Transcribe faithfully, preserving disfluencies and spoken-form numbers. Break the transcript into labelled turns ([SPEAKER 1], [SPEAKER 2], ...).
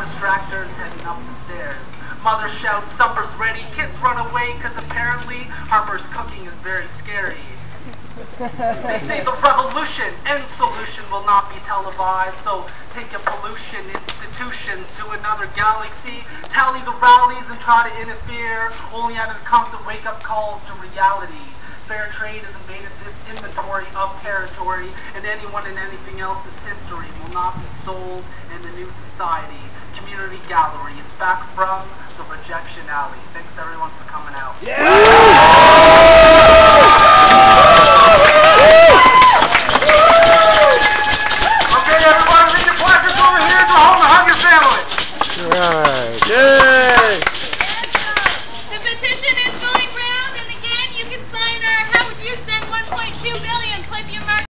[SPEAKER 1] distractors heading up the stairs. Mother shouts, supper's ready, kids run away, cause apparently Harper's cooking is very scary. They say the revolution and solution will not be televised, so take your pollution institutions to another galaxy, tally the rallies and try to interfere, only out of the constant wake-up calls to reality. Fair trade has invaded this inventory of territory, and anyone and anything else's history will not be sold in the new society. Community gallery, it's back from the rejection alley. Thanks everyone for coming out.
[SPEAKER 2] Yeah!